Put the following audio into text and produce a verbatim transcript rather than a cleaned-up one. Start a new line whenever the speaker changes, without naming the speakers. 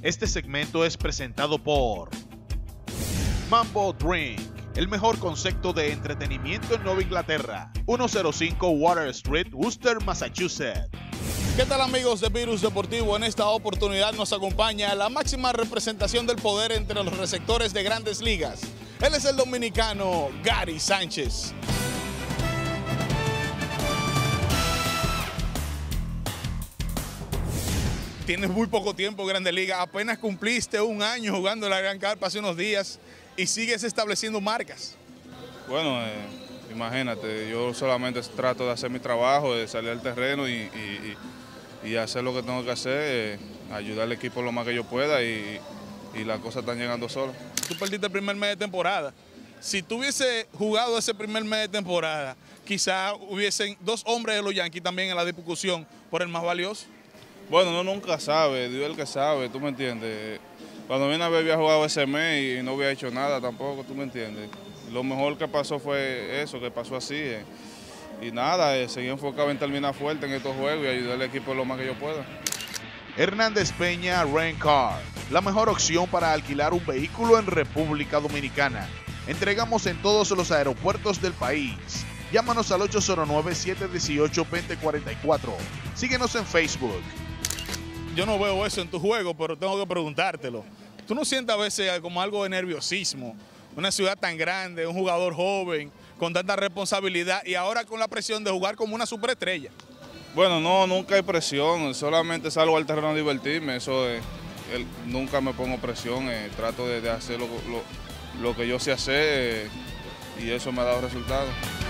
Este segmento es presentado por Mambo Drink, el mejor concepto de entretenimiento en Nueva Inglaterra. ciento cinco Water Street, Worcester, Massachusetts.
¿Qué tal, amigos de Virus Deportivo? En esta oportunidad nos acompaña la máxima representación del poder entre los receptores de Grandes Ligas. Él es el dominicano Gary Sánchez. Tienes muy poco tiempo en Grandes Ligas, apenas cumpliste un año jugando en la Gran Carpa hace unos días y sigues estableciendo marcas.
Bueno, eh, imagínate, yo solamente trato de hacer mi trabajo, de salir al terreno y, y, y hacer lo que tengo que hacer, eh, ayudar al equipo lo más que yo pueda y, y las cosas están llegando solas.
Tú perdiste el primer mes de temporada. Si tú hubiese jugado ese primer mes de temporada, quizá hubiesen dos hombres de los Yankees también en la discusión por el más valioso.
Bueno, uno nunca sabe, Dios es el que sabe, tú me entiendes. Cuando vine a ver había jugado ese mes y no había hecho nada tampoco, tú me entiendes. Lo mejor que pasó fue eso, que pasó así. Eh. Y nada, eh, seguí enfocado en terminar fuerte en estos juegos y ayudar al equipo lo más que yo pueda.
Hernández Peña Rent Car, la mejor opción para alquilar un vehículo en República Dominicana. Entregamos en todos los aeropuertos del país. Llámanos al ocho cero nueve, siete uno ocho, dos cero cuatro cuatro. Síguenos en Facebook.
Yo no veo eso en tu juego, pero tengo que preguntártelo. ¿Tú no sientes a veces como algo de nerviosismo? Una ciudad tan grande, un jugador joven, con tanta responsabilidad y ahora con la presión de jugar como una superestrella.
Bueno, no, nunca hay presión, solamente salgo al terreno a divertirme, eso es, el, nunca me pongo presión, eh, trato de, de hacer lo, lo, lo que yo sé hacer eh, y eso me ha dado resultados.